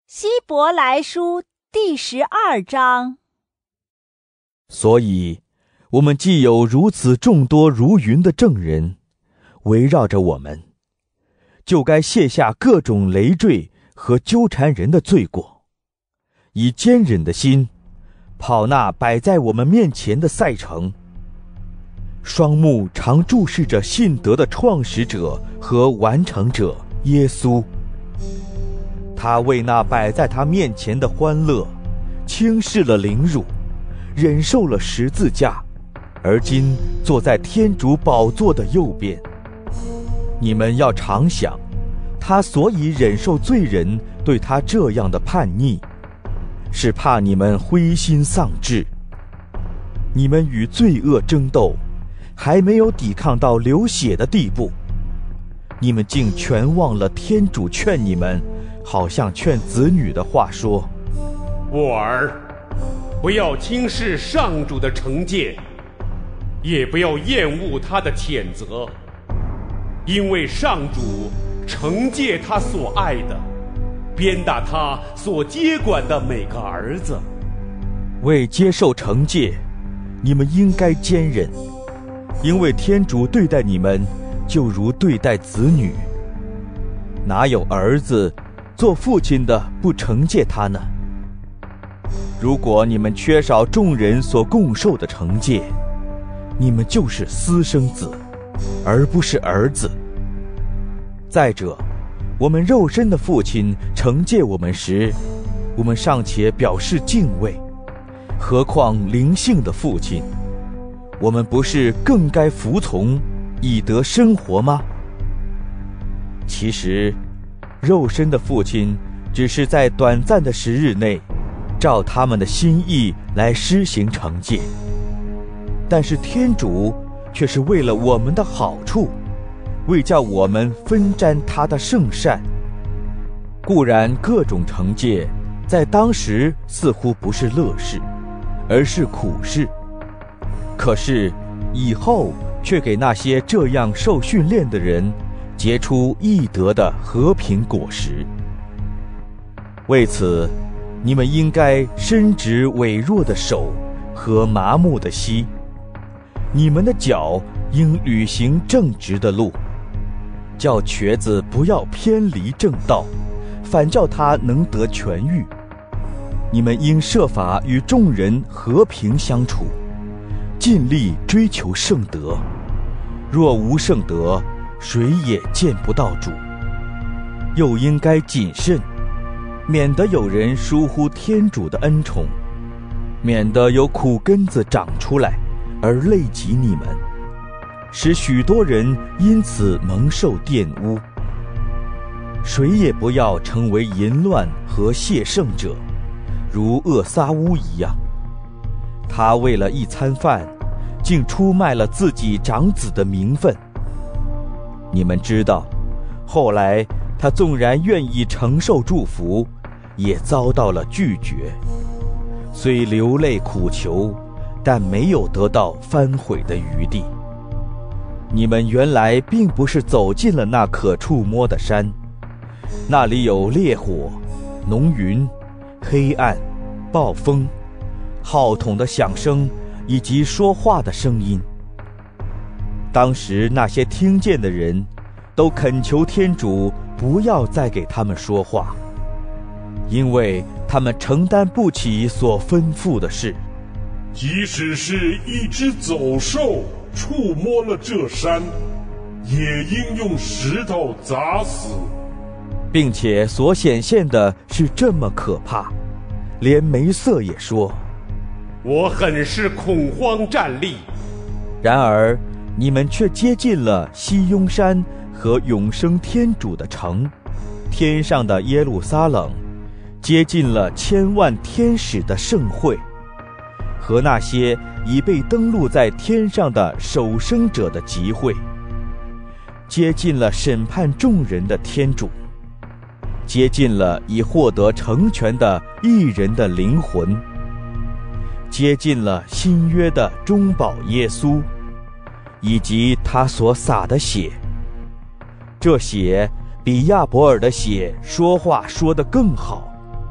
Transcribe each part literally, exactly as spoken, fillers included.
希伯来书第十二章。 所以，我们既有如此众多如云的证人围绕着我们，就该卸下各种累赘和纠缠人的罪过，以坚忍的心跑那摆在我们面前的赛程。双目常注视着信德的创始者和完成者耶稣。他为那摆在他面前的欢乐，轻视了凌辱，忍受了十字架，而今坐在天主宝座的右边。你们要常想，他所以忍受罪人对他这样的叛逆，是怕你们灰心丧志。你们与罪恶争斗，还没有抵抗到流血的地步，你们竟全忘了天主劝你们，好像劝子女的话说： 我儿，不要轻视上主的惩戒，也不要厌恶他的谴责，因为上主惩戒他所爱的，鞭打他所接管的每个儿子。 为接受惩戒，你们应该坚忍，因为天主对待你们就如对待子女。哪有儿子做父亲的不惩戒他呢？如果你们缺少众人所共受的惩戒，你们就是私生子，而不是儿子。再者，我们肉身的父亲惩戒我们时，我们尚且表示敬畏，何况灵性的父亲，我们不是更该服从，以得生活吗？其实，肉身的父亲只是在短暂的时日内，照他们的心意来施行惩戒，但是天主却是为了我们的好处，为叫我们分沾他的圣善。固然各种惩戒在当时似乎不是乐事，而是苦事，可是以后却给那些这样受训练的人结出义德的和平果实。为此，你们应该伸直痿弱的手和麻木的膝，你们的脚应履行正直的路，叫瘸子不要偏离正道，反叫他能得痊愈。你们应设法与众人和平相处，尽力追求圣德。若无圣德，谁也见不到主。又应该谨慎，免得有人疏忽天主的恩宠，免得有苦根子长出来而累及你们，使许多人因此蒙受玷污。谁也不要成为淫乱和亵圣者，如厄撒乌一样。他为了一餐饭，竟出卖了自己长子的名分。你们知道，后来他纵然愿意承受祝福，也遭到了拒绝。虽流泪苦求，但没有得到翻悔的余地。你们原来并不是走进了那可触摸的山，那里有烈火、浓云、黑暗、暴风、号筒的响声以及说话的声音。当时那些听见的人都恳求天主不要再给他们说话，因为他们承担不起所吩咐的事。 即使是一只走兽触摸了这山，也应用石头砸死。 并且所显现的是这么可怕，连梅瑟也说： 我很是恐慌战栗。 然而你们却接近了西雍山和永生天主的城，天上的耶路撒冷，接近了千万天使的盛会，和那些已被登录在天上的守生者的集会，接近了审判众人的天主，接近了已获得成全的义人的灵魂，接近了新约的中保耶稣，以及他所洒的血。这血比亚伯尔的血说话说得更好，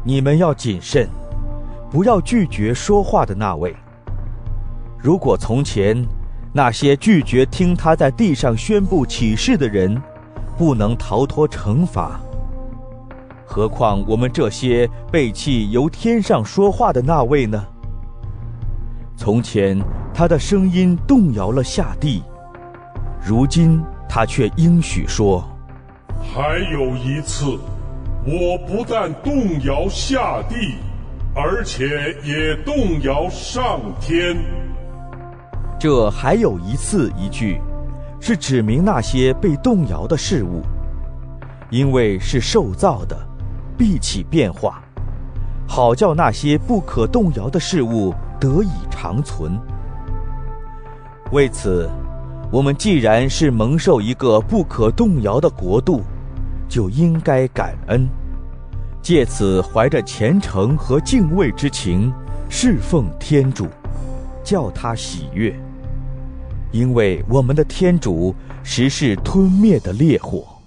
你们要谨慎，不要拒绝说话的那位。如果从前那些拒绝听他在地上宣布启示的人不能逃脱惩罚，何况我们这些背弃由天上说话的那位呢？从前他的声音动摇了下地，如今他却应许说， 还有一次，我不但动摇下地，而且也动摇上天。 这还有一次一句，是指明那些被动摇的事物，因为是受造的，必起变化，好叫那些不可动摇的事物得以长存。为此，我们既然是蒙受一个不可动摇的国度，就应该感恩，借此怀着虔诚和敬畏之情侍奉天主，叫他喜悦。因为我们的天主实是吞灭的烈火。